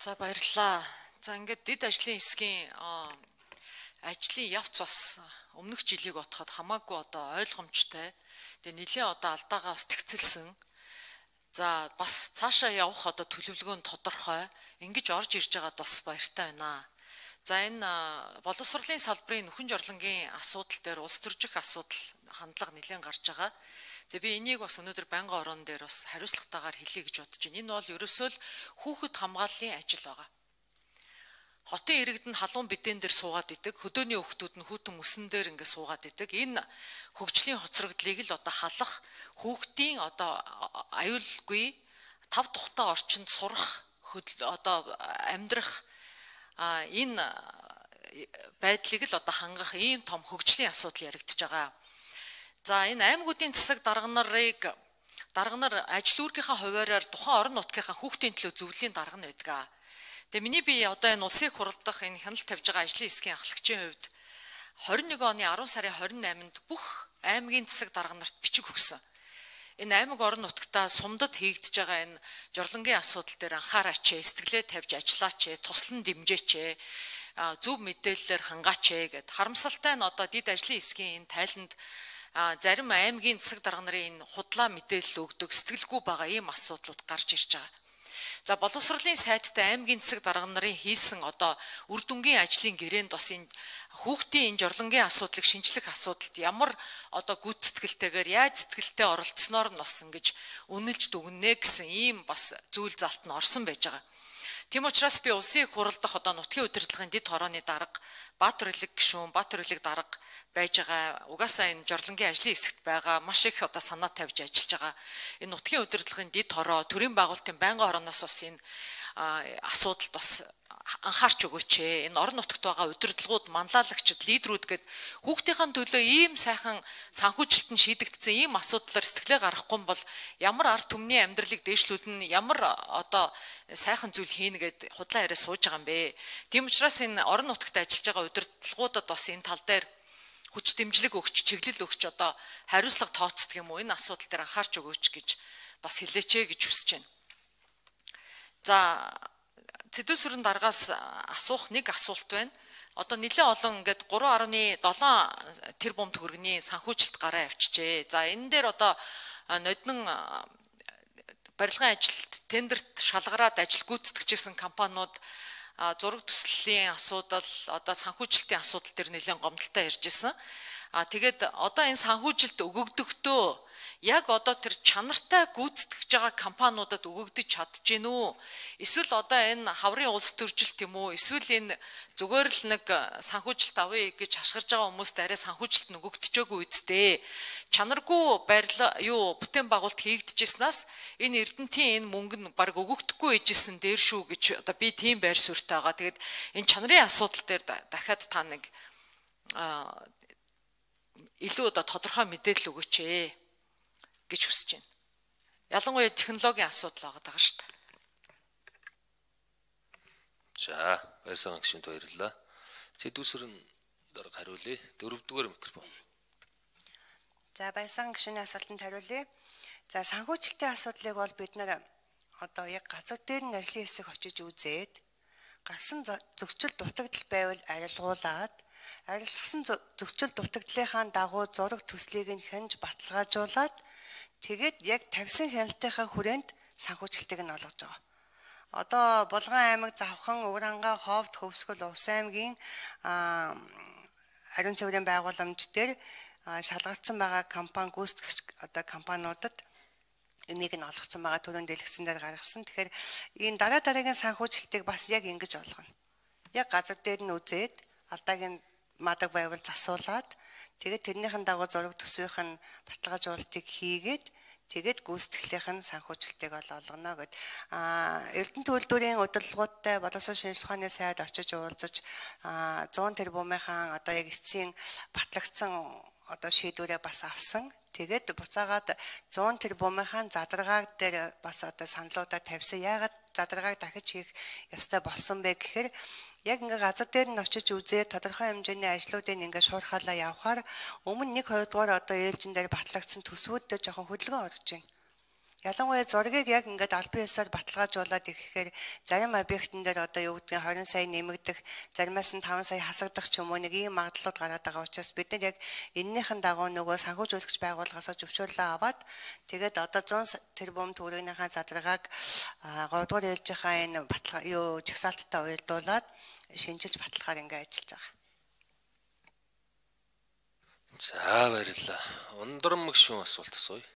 За баярлалаа. За ингээд дид ажлын хэсгийн ажлын явц бас өмнөх жилийг бодоход хамаагүй одоо ойлгомжтой. Тэгээ нэлийн одоо алдаагаа бас тэгцэлсэн. За бас цаашаа явах одоо төлөвлөгөө нь тодорхой. Ингэж орж ирж байгаад бас баяртай байна. За энэ боловсролын салбарын нөхөн жорлонгийн асуудал дээр улс төржих асуудал хандлага нэлээд гарч байгаа. Тэгээ би энийг бас өнөөдөр байнгын орон дээр бас хариуцлагатайгаар хэлье гэж бодож байна. Энэ бол ерөөсөө л хүүхэд хамгааллын ажил байгаа. Хотын иргэд нь халуун бидэн дээр суугаад идэг, хөдөөний хүүхдүүд нь хүүтэн мөсөн дээр ингээд суугаад идэг. Энэ хөгжлийн хоцрогдлыг л одоо халах, хүүхдийн одоо аюулгүй тав тухтай орчинд сурах, одоо амьдрах энэ байдлыг л одоо хангах ийм том хөгжлийн асуудал яригдж байгаа. За энэ аймагуудын засаг дарга нар ажил үүргийнхаа хуваараар тухайн орон нутгийнхаа хүүхдийн төлөө зөвлөлийн дарга нь байдаг. Тэгээ миний би одоо энэ улсын хурлдах энэ хяналт тавьж байгаа ажлын хэсгийн ахлагчийн хувьд 21 оны 10 сарын 28-нд бүх аймгийн засаг дарга нарт бичиг өгсөн. Энэ аймаг орон нутгтаа сумдад хийгдэж байгаа энэ жорлонгийн асуудал дээр анхаараач, сэтгэлээ тавьж ажиллаач, туслан дэмжээч, зөв мэдээллээр хангаач гэд харамсалтай нь одоо дид ажлын хэсгийн энэ тайланд зарим аймгийн засаг дарга нарын энэ худлаа мэдээлэл өгдөг сэтгэлгүй байгаа ийм асуудлууд гарч ирж байгаа. За боловсролын сайттай аймгийн засаг дарга нарын хийсэн одоо үр дүнгийн ажлын гэрээнд бас энэ хүүхдийн энэ жорлонгийн асуудлыг шинжлэх асуудалд ямар одоо гүйцэтгэлтэйгээр яаж сэтгэлтэй оролцсноор нь бас ингэж үнэлж дүгнэнэ гэсэн ийм бас зүйл залт нь орсон байж байгаа. Тийм учраас би улсын их хурлдах одоо нутгийн удирдлагын дид хорооны дарга Баатар Улиг гишүүн, Баатар Улиг дарга байж байгаа. Угаасаа энэ жорлонгийн ажлын хэсэгт байгаа маш их одоо санаа тавьж ажиллаж байгаа. Энэ нутгийн удирдлагын дид хороо, төрийн байгуулалтын байнгын орооноос бас энэ асуудалд бас анхаарч өгөөч. Энэ орон нутагт байгаа удирдлагууд, манлайлагчид, лидерүүд гээд хүүхдийн төлөө ийм сайхан санхүүжилтөнд шийдэгдсэн ийм асуудлаар сэтгэлээ гаргахгүй бол ямар ард түмний амьдралыг дээшлүүлнэ, ямар одоо сайхан зүйл хийнэ гэд худлаа яриа сууж байгаа юм бэ. Тийм учраас энэ орон нутагт ажиллаж байгаа удирдлагуудад бас энэ тал дээр хүч дэмжлэг өгч, чиглэл өгч одоо хариуцлага тооцдог юм уу? Энэ асуудал дээр анхаарч өгөөч гэж бас хэлээч гэж хүсэж байна. За Цэдүү сүрэн даргаас асуух нэг асуулт байна. Одоо нэлээд олон ингээд 3.7 тэрбум төгрөгийн санхүүжилт гараа авчижээ. За энэ дээр одоо нодин барилгын ажилд тендерт шалгараад ажил гүйцэтгэжсэн компаниуд зураг төслийн асуудал, одоо санхүүжилтийн асуудал дээр нэлээд гомдолтой ярьж ирсэн. Тэгээд одоо энэ санхүүжилт өгөгдөгдөө яг одоо тэр чанартай гүйцэтгэж байгаа компаниудад өгөгдөж чадж гин үү? Эсвэл одоо энэ хаврын улс төржилт юм уу? Эсвэл энэ зүгээр л нэг санхүүжилт авъя гэж хашгирж байгаа хүмүүст арай санхүүжилт нөгөгдөжөөгүй үсттэй. Чанаргүй бүтээн байгуулалт хийгдэжсэнаас энэ эрдэнтийн энэ мөнгө нь баг өгөгдөхгүй ээжсэн дээр шүү гэж одоо би тийм байр суурьтай байгаа. Тэгээд энэ чанарын асуудал дээр дахиад та нэг илүү одоо тодорхой мэдээлэл өгөөч гэж хүсэж байна. Ялангуяа технологийн асуудал байгаа шүү дээ. За, баярсан гишүүнд баярлалаа. Цэдүү сүрэн дарга хариулъя. 4-р микрофон. За, баярсан гишүүний асуултанд хариулъя. За, санхүүжилтийн асуудлыг бол бид нар одоо яг газар дээр нь ажлын хэсэг очиж үзээд гарсан зохицол дутагдал байвал арилгуулад арилгасан зохицол дутагдлынхаа дагуу зураг төслийг нь хянж баталгаажуулаад тэгээд яг тавьсан хяналтынхаа хүрээнд санхүүжилтийг нь олгож байгаа. Одоо Булган аймаг, Завхан, Өвранга, Ховд, Хөвсгөл, Увс аймгийн ариун цэврийн байгууламж дээр шалгагдсан байгаа компани гүйцэтгэгч одоо компаниудад энийг нь олгоцсон байгаа төрөнд дэлгэцэн дээр гаргасан. Тэгэхээр энэ дараагийн санхүүжилтийг бас яг ингэж олгоно. Яг газар дээр нь үзээд алдааг нь мадаг байвал засуулаад тэгээд тэрнийхэн дагуу зураг төсвийнх нь баталгаажуулалтыг хийгээд тэгээд гүйцэтгэлийнх нь санхүүжилтийг олгоно гэд Эрдэнэ төлөвлөрийн удирдлагуудтай боловсрол шинжилгээ ухааны сайд очиж уулзаж 100 тэрбумынхаа одоо яг эцсийн батлагдсан одоо шийдвэрээ бас авсан. Тэгээд буцаагаад 100 тэрбумынхаа задаргааг дээр бас одоо саналуудаа тавьсан. Яагаад задаргааг дахиж хийх ёстой болсон бэ гэхээр яг ингээ газар дээр нь очиж үзээд тодорхой хэмжээний ажлуудыг ингээ шуурхаалаа явахаар өмнө 1-2 дугаар одоо ээлжин дээр батлагдсан төсвүүд дээр жоохон хөдөлгөөн орж байна. Ялангуяа зургийг яг ингээд албан ёсоор баталгаажуулаад ирэхээр зарим объектын дээр одоо юу гэдгийг 20 сая нэмэгдэх, заримаас нь 5 сая хасагдах ч юм уу нэг ийм магадлалууд гараад байгаа учраас бид нар яг энэнийхэн дагуу нөгөө санхүүжүүлэгч байгууллагаас зөвшөөрлөө аваад тэгээд одоо 100 тэрбум төгрөгийнхаа задрагааг 3 дугаар ээлжийнхаа энэ жагсаалттай уялдуулаад шинжилж баталгаар ингээд ажиллаж байгаа. За баярлалаа. Ундран мэгшүүн асуулт асууя.